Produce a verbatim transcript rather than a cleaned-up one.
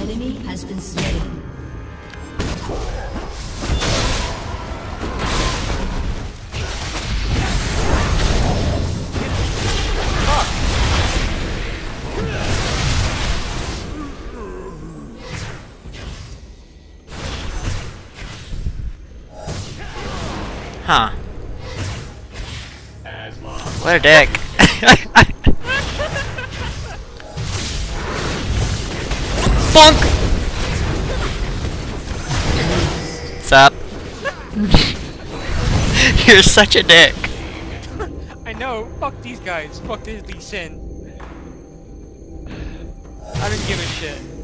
enemy has been slain. Huh. What a dick. Bonk! What's up? You're such a dick. I know, fuck these guys. Fuck this Lee Sin. I don't give a shit.